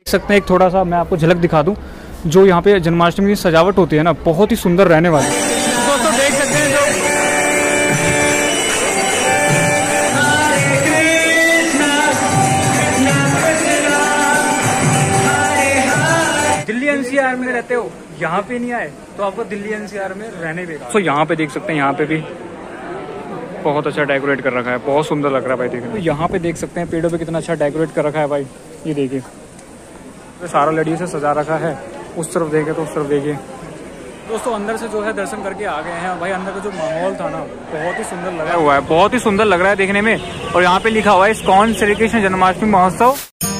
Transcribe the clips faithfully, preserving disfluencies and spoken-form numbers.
सकते हैं। एक थोड़ा सा मैं आपको झलक दिखा दूं, जो यहाँ पे जन्माष्टमी की सजावट होती है ना, बहुत ही सुंदर रहने वाली है। दोस्तों देख सकते हैं जो दिल्ली एनसीआर में रहते हो, यहाँ पे नहीं आए तो आपको दिल्ली एनसीआर में रहने देगा। तो यहाँ पे देख सकते हैं, यहाँ पे भी बहुत अच्छा डेकोरेट कर रखा है, बहुत सुंदर लग रहा है भाई देखने। तो यहाँ पे देख सकते हैं पेड़ों पे कितना अच्छा डेकोरेट कर रखा है भाई, ये देखिए सारा लड़ियों से सजा रखा है। उस तरफ देखे तो उस तरफ देखिए। दोस्तों अंदर से जो है दर्शन करके आ गए हैं भाई। अंदर का जो माहौल था ना, बहुत ही सुंदर लगा हुआ है, बहुत ही सुंदर लग रहा है देखने में। और यहाँ पे लिखा हुआ है इस्कॉन श्री कृष्ण जन्माष्टमी महोत्सव।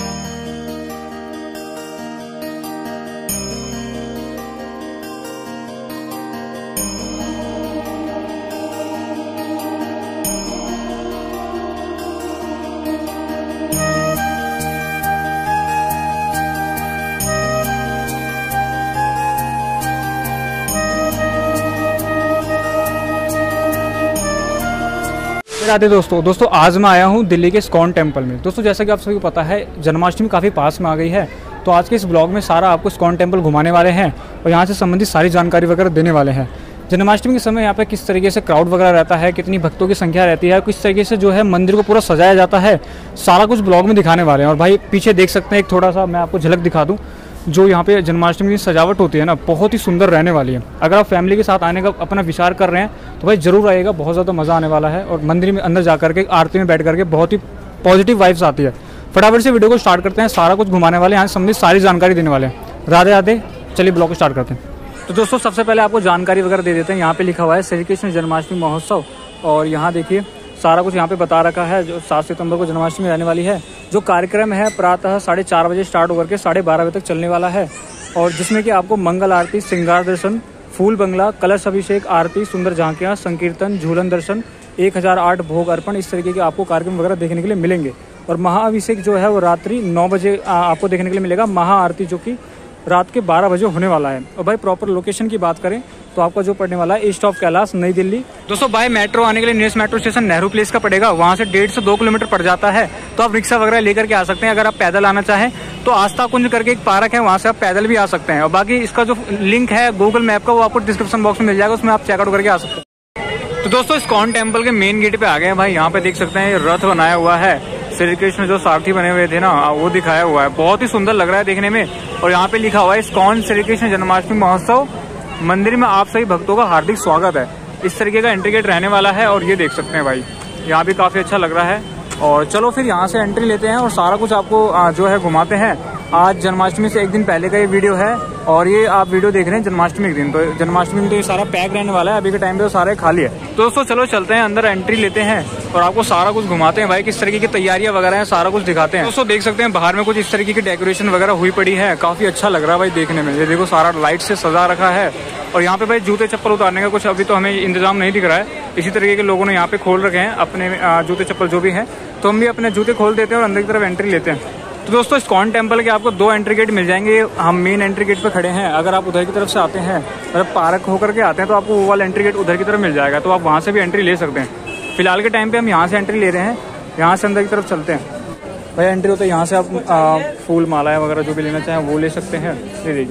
राधे दोस्तों दोस्तों आज मैं आया हूँ दिल्ली के इस्कॉन टेम्पल में। दोस्तों जैसा कि आप सभी को पता है, जन्माष्टमी काफ़ी पास में आ गई है, तो आज के इस ब्लॉग में सारा आपको इस्कॉन टेम्पल घुमाने वाले हैं और यहाँ से संबंधित सारी जानकारी वगैरह देने वाले हैं। जन्माष्टमी के समय यहाँ पे किस तरीके से क्राउड वगैरह रहता है, कितनी भक्तों की संख्या रहती है, किस तरीके से जो है मंदिर को पूरा सजाया जाता है, सारा कुछ ब्लॉग में दिखाने वाले हैं। और भाई पीछे देख सकते हैं, एक थोड़ा सा मैं आपको झलक दिखा दूँ, जो यहाँ पे जन्माष्टमी की सजावट होती है ना, बहुत ही सुंदर रहने वाली है। अगर आप फैमिली के साथ आने का अपना विचार कर रहे हैं तो भाई जरूर आइएगा, बहुत ज़्यादा मज़ा आने वाला है। और मंदिर में अंदर जा करके आरती में बैठ करके बहुत ही पॉजिटिव वाइब्स आती है। फटाफट से वीडियो को स्टार्ट करते हैं, सारा कुछ घुमाने वाले हैं, यहाँ संबंधित सारी जानकारी देने वाले हैं। राधे राधे, चलिए ब्लॉग को स्टार्ट करते हैं। तो दोस्तों सबसे पहले आपको जानकारी वगैरह दे देते हैं। यहाँ पे लिखा हुआ है श्री कृष्ण जन्माष्टमी महोत्सव, और यहाँ देखिए सारा कुछ यहाँ पे बता रखा है। जो सात सितंबर को जन्माष्टमी रहने वाली है, जो कार्यक्रम है प्रातः साढ़े चार बजे स्टार्ट होकर के साढ़े बारह बजे तक चलने वाला है, और जिसमें कि आपको मंगल आरती, श्रृंगार दर्शन, फूल बंगला, कलश अभिषेक, आरती, सुंदर झांकियाँ, संकीर्तन, झूलन दर्शन, एक हज़ार आठ भोग अर्पण, इस तरीके के आपको कार्यक्रम वगैरह देखने के लिए मिलेंगे। और महाअभिषेक जो है वो रात्रि नौ बजे आपको देखने के लिए मिलेगा। महाआरती जो कि रात के बारह बजे होने वाला है। और भाई प्रॉपर लोकेशन की बात करें तो आपका जो पड़ने वाला है ईस्ट ऑफ कैलाश, नई दिल्ली। दोस्तों बाय मेट्रो आने के लिए nearest metro station Nehru Place का पड़ेगा, वहाँ से डेढ़ से दो किलोमीटर पड़ जाता है। तो आप रिक्शा वगैरह लेकर के आ सकते हैं। अगर आप पैदल आना चाहें तो आस्था कुंज करके एक पार्क है, वहाँ से आप पैदल भी आ सकते हैं। और बाकी इसका जो लिंक है गूगल मैप का, वो आपको डिस्क्रिप्शन बॉक्स में मिल जाएगा, उसमें आप चेकआउट करके आ सकते हैं। तो दोस्तों इस्कॉन टेम्पल के मेन गेट पे आ गए हैं भाई। यहाँ पे देख सकते हैं रथ बनाया हुआ है, श्री कृष्ण जो सारथी बने हुए थे ना, वो दिखाया हुआ है, बहुत ही सुंदर लग रहा है देखने में। और यहाँ पे लिखा हुआ है इस्कॉन श्री कृष्ण जन्माष्टमी महोत्सव, मंदिर में आप सभी भक्तों का हार्दिक स्वागत है। इस तरीके का एंट्री गेट रहने वाला है। और ये देख सकते हैं भाई, यहाँ भी काफी अच्छा लग रहा है। और चलो फिर यहाँ से एंट्री लेते हैं और सारा कुछ आपको जो है घुमाते हैं। आज जन्माष्टमी से एक दिन पहले का ये वीडियो है, और ये आप वीडियो देख रहे हैं जन्माष्टमी के दिन। तो जन्माष्टमी में तो ये सारा पैक रहने वाला है, अभी के टाइम पे तो सारे खाली है। तो दोस्तों चलो चलते हैं अंदर, एंट्री लेते हैं और आपको सारा कुछ घुमाते हैं भाई, किस तरीके की तैयारियां वगैरह हैं, सारा कुछ दिखाते हैं। दोस्तों देख सकते हैं बाहर में कुछ इस तरीके की डेकोरेशन वगैरह हुई पड़ी है, काफी अच्छा लग रहा है भाई देखने में। ये देखो सारा लाइट से सजा रखा है। और यहाँ पे भाई जूते चप्पल उतारने का कुछ अभी तो हमें इंतजाम नहीं दिख रहा है, इसी तरीके के लोगों ने यहाँ पे खोल रखे हैं अपने जूते चप्पल जो भी हैं। तो हम भी अपने जूते खोल देते हैं और अंदर की तरफ एंट्री लेते हैं। तो दोस्तों इस्कॉन टेम्पल के आपको दो एंट्री गेट मिल जाएंगे। हम मेन एंट्री गेट पे खड़े हैं। अगर आप उधर की तरफ से आते हैं, अगर पार्क होकर के आते हैं, तो आपको वो वाला एंट्री गेट उधर की तरफ मिल जाएगा, तो आप वहाँ से भी एंट्री ले सकते हैं। फिलहाल के टाइम पे हम यहाँ से एंट्री ले रहे हैं, यहाँ से अंदर की तरफ चलते हैं भाई। एंट्री होता है यहाँ से, आप आ, फूल मालाएं वगैरह जो भी लेना चाहें वो ले सकते हैं। ये देखिए,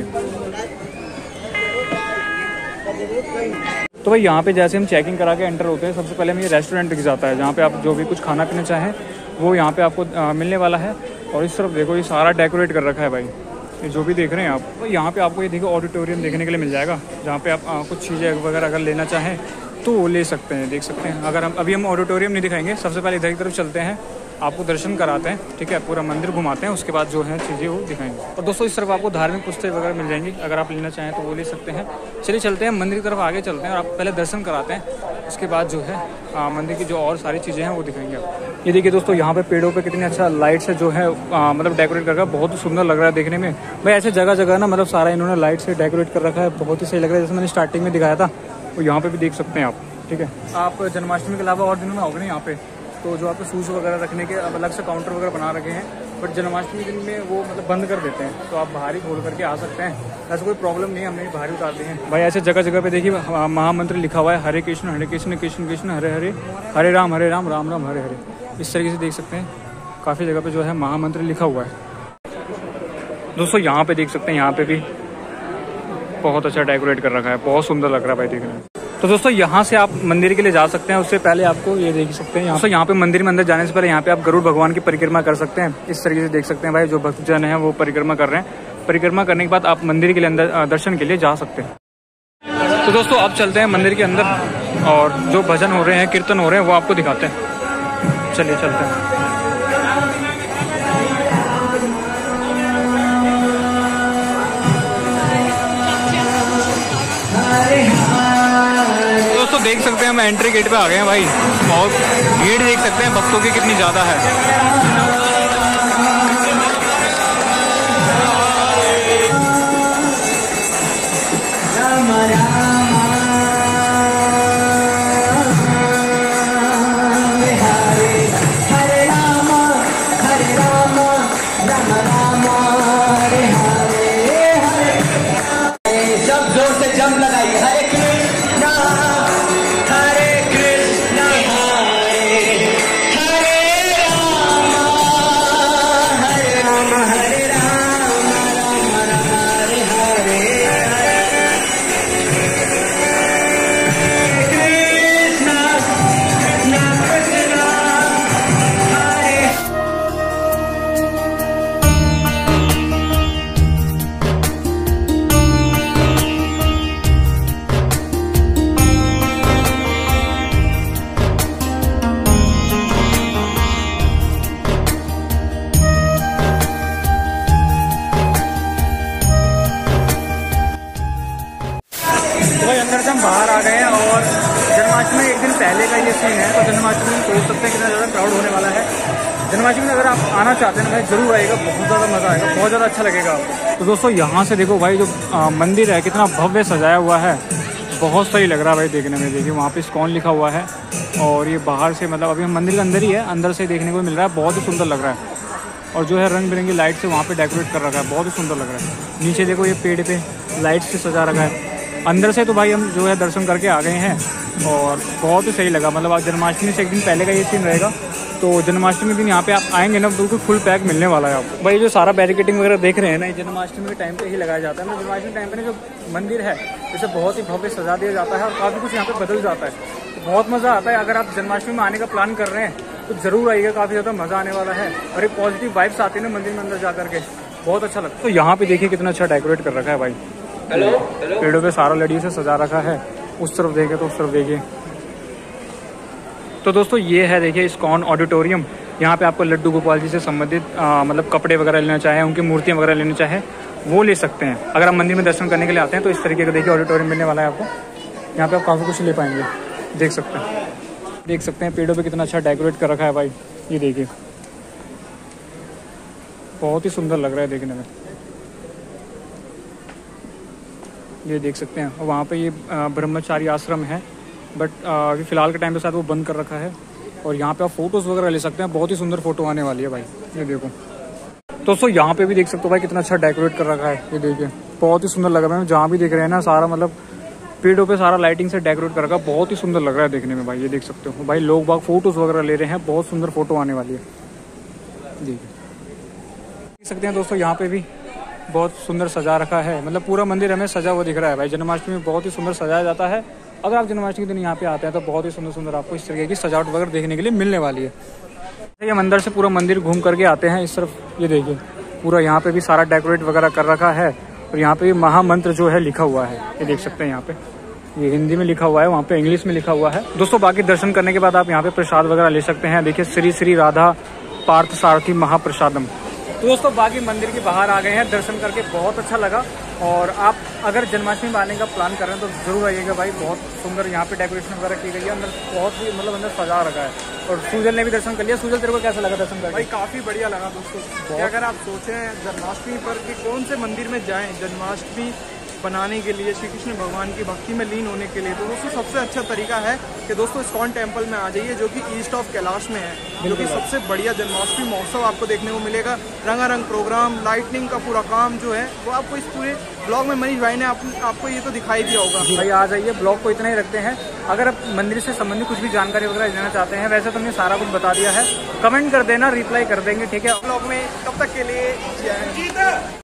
तो भाई यहाँ पे जैसे हम चेकिंग करा के एंटर होते हैं, सबसे पहले हमें ये रेस्टोरेंट दिख जाता है, जहाँ पे आप जो भी कुछ खाना पीना चाहें वो यहाँ पे आपको आ, मिलने वाला है। और इस तरफ देखो, ये सारा डेकोरेट कर रखा है भाई, ये जो भी देख रहे हैं आप। तो यहाँ पे आपको ये देखो ऑडिटोरियम देखने के लिए मिल जाएगा, जहाँ पे आप आ, कुछ चीज़ें वगैरह अगर लेना चाहें तो वो ले सकते हैं, देख सकते हैं। अगर हम अभी हम ऑडिटोरियम नहीं दिखाएंगे, सबसे पहले इधर की तरफ चलते हैं, आपको दर्शन कराते हैं, ठीक है, पूरा मंदिर घुमाते हैं, उसके बाद जो है चीज़ें वो दिखाएंगे। और दोस्तों इस तरफ आपको धार्मिक पुस्तकें वगैरह मिल जाएंगी, अगर आप लेना चाहें तो वो ले सकते हैं। चलिए चलते हैं मंदिर की तरफ, आगे चलते हैं और आपको पहले दर्शन कराते हैं, उसके बाद जो है आ, मंदिर की जो और सारी चीज़ें हैं वो दिखाएंगे आप। ये देखिए दोस्तों, यहाँ पे पेड़ों पे कितनी अच्छा लाइट से जो है आ, मतलब डेकोरेट कर रखा है, बहुत ही सुंदर लग रहा है देखने में भाई। ऐसे जगह जगह ना मतलब सारा इन्होंने लाइट से डेकोरेट कर रखा है, बहुत ही सही लग रहा है। जैसे मैंने स्टार्टिंग में दिखाया था, वो यहाँ पे भी देख सकते हैं आप, ठीक है। आप जन्माष्टमी के अलावा और दिनों में आओगे ना यहाँ पे, तो जो आपको शूज़ वगैरह रखने के अब अलग से काउंटर वगैरह बना रखे हैं, बट जन्माष्टमी के दिन में वो मतलब बंद कर देते हैं, तो आप बाहर ही खोल करके आ सकते हैं, ऐसा कोई प्रॉब्लम नहीं है, हमने बाहर उतार दी है भाई। ऐसे जगह जगह पे देखिए महामंत्र लिखा हुआ है, हरे कृष्ण हरे कृष्ण कृष्ण कृष्ण हरे हरे, हरे राम हरे राम राम राम हरे हरे। इस तरीके से देख सकते हैं काफ़ी जगह पे जो है महामंत्र लिखा हुआ है। दोस्तों यहाँ पे देख सकते हैं, यहाँ पे भी बहुत अच्छा डेकोरेट कर रखा है, बहुत सुंदर लग रहा है भाई देखने में। तो दोस्तों यहाँ से आप मंदिर के लिए जा सकते हैं, उससे पहले आपको ये देख सकते हैं यहाँ से यहाँ पे मंदिर में अंदर जाने से पहले यहाँ पे आप गरुड़ भगवान की परिक्रमा कर सकते हैं। इस तरीके से देख सकते हैं भाई, जो भक्तजन है वो परिक्रमा कर रहे हैं। परिक्रमा करने के बाद आप मंदिर के लिए अंदर दर्शन के लिए जा सकते हैं। तो दोस्तों अब चलते हैं मंदिर के अंदर और जो भजन हो रहे हैं, कीर्तन हो रहे हैं, वो आपको दिखाते हैं। चलिए चलते हैं। दोस्तों देख सकते हैं हम एंट्री गेट पे आ गए हैं भाई, और भीड़ देख सकते हैं भक्तों की कितनी ज़्यादा है। अंदर से हम बाहर आ गए हैं और जन्माष्टमी एक दिन पहले का ये सीन है। तो जन्माष्टमी में सोच सकते हैं कितना ज़्यादा क्राउड होने वाला है। जन्माष्टमी में अगर आप आना चाहते हैं भाई जरूर आएगा, बहुत ज़्यादा मज़ा आएगा, बहुत ज़्यादा अच्छा लगेगा आपको। तो दोस्तों यहाँ से देखो भाई, जो आ, मंदिर है कितना भव्य सजाया हुआ है, बहुत सही लग रहा है भाई देखने में। देखिए वहाँ पे इस्कॉन लिखा हुआ है और ये बाहर से, मतलब अभी हम मंदिर के अंदर ही है, अंदर से देखने को मिल रहा है, बहुत ही सुंदर लग रहा है। और जो है रंग बिरंगी लाइट से वहाँ पे डेकोरेट कर रखा है, बहुत ही सुंदर लग रहा है। नीचे देखो ये पेड़ पे लाइट से सजा रखा है। अंदर से तो भाई हम जो है दर्शन करके आ गए हैं और बहुत ही सही लगा। मतलब आज जन्माष्टमी से एक दिन पहले का ये सीन रहेगा, तो जन्माष्टमी के दिन यहाँ पे आप आएंगे ना, बिल्कुल फुल पैक मिलने वाला है आपको। भाई जो सारा बैरिकेटिंग वगैरह देख रहे हैं ना, जन्माष्टमी के टाइम पे ही लगाया जाता है। जन्माष्टमी टाइम पे ना जो मंदिर है इसे बहुत ही भव्य सजा दिया जाता है और काफ़ी कुछ यहाँ पे बदल जाता है, तो बहुत मज़ा आता है। अगर आप जन्माष्टमी में आने का प्लान कर रहे हैं तो जरूर आइएगा, काफ़ी ज़्यादा मज़ा आने वाला है और एक पॉजिटिव वाइब्स आती है ना मंदिर में अंदर जा करके, बहुत अच्छा लगता है। तो यहाँ पे देखिए कितना अच्छा डेकोरेट कर रखा है भाई, हेलो पेड़ों पे सारा लड़ियों से सजा रखा है। उस तरफ देखे तो उस तरफ देखिए। तो दोस्तों ये है देखिए इस्कॉन ऑडिटोरियम। यहाँ पे आपको लड्डू गोपाल जी से संबंधित आ, मतलब कपड़े वगैरह लेना चाहें, उनकी मूर्तियाँ वगैरह लेना चाहें वो ले सकते हैं। अगर आप मंदिर में दर्शन करने के लिए आते हैं तो इस तरीके का देखिए ऑडिटोरियम मिलने वाला है आपको। यहाँ पे आप काफ़ी कुछ ले पाएंगे, देख सकते हैं। देख सकते हैं पेड़ों पे कितना अच्छा डेकोरेट कर रखा है भाई, ये देखिए बहुत ही सुंदर लग रहा है देखने में, ये देख सकते हैं। और वहाँ पे ये ब्रह्मचारी आश्रम है, बट अभी फ़िलहाल के टाइम पे साथ वो बंद कर रखा है। और यहाँ पे आप फोटोज़ वगैरह ले सकते हैं, बहुत ही सुंदर फोटो आने वाली है भाई, ये देखो। दोस्तों यहाँ पे भी देख सकते हो भाई कितना अच्छा डेकोरेट कर रखा है, ये देखिए बहुत ही सुंदर लग रहा है। जहाँ भी देख रहे हैं ना सारा, मतलब पेड़ों पे सारा लाइटिंग से डेकोरेट कर रखा है, बहुत ही सुंदर लग रहा है देखने में भाई, ये देख सकते हो भाई। लोग बाग फोटोज़ वगैरह ले रहे हैं, बहुत सुंदर फोटो आने वाली है, देखिए देख सकते हैं। दोस्तों यहाँ पे भी बहुत सुंदर सजा रखा है, मतलब पूरा मंदिर हमें सजा हुआ दिख रहा है भाई। जन्माष्टमी में बहुत ही सुंदर सजाया जाता है। अगर आप जन्माष्टमी के दिन यहाँ पे आते हैं तो बहुत ही सुंदर सुंदर आपको इस तरीके की सजावट वगैरह देखने के लिए मिलने वाली है। हम अंदर से पूरा मंदिर घूम करके आते हैं इस तरफ, ये देखिए पूरा यहाँ पे भी सारा डेकोरेट वगैरह कर रखा है। और यहाँ पे महामंत्र जो है लिखा हुआ है, ये देख सकते हैं। यहाँ पे ये हिंदी में लिखा हुआ है, वहाँ पे इंग्लिश में लिखा हुआ है। दोस्तों बाकी दर्शन करने के बाद आप यहाँ पे प्रसाद वगैरह ले सकते हैं। देखिए श्री श्री राधा पार्थ सारथी महाप्रसादम। तो दोस्तों बाकी मंदिर के बाहर आ गए हैं, दर्शन करके बहुत अच्छा लगा। और आप अगर जन्माष्टमी में आने का प्लान कर रहे हैं तो जरूर आइएगा भाई, बहुत सुंदर यहाँ पे डेकोरेशन वगैरह की गई है। अंदर बहुत ही मतलब अंदर सजा रखा है। और सूजल ने भी दर्शन कर लिया। सूजल तेरे को कैसा लगा दर्शन करके? भाई काफ़ी बढ़िया लगा दोस्तों। अगर आप सोचें जन्माष्टमी पर कि कौन से मंदिर में जाएं जन्माष्टमी बनाने के लिए, श्री कृष्ण भगवान की भक्ति में लीन होने के लिए, तो दोस्तों सबसे अच्छा तरीका है कि दोस्तों इस्कॉन टेम्पल में आ जाइए, जो कि ईस्ट ऑफ कैलाश में है, जो कि सबसे बढ़िया जन्माष्टमी महोत्सव आपको देखने को मिलेगा। रंगारंग प्रोग्राम, लाइटनिंग का पूरा काम जो है वो आपको इस पूरे ब्लॉग में मनीष भाई ने आप, आपको ये तो दिखाई दिया होगा। भाई आ जाइए, ब्लॉग को इतना ही रखते हैं। अगर आप मंदिर से संबंधित कुछ भी जानकारी वगैरह लेना चाहते हैं, वैसे तो हमने सारा कुछ बता दिया है, कमेंट कर देना, रिप्लाई कर देंगे, ठीक है। ब्लॉग में तब तक के लिए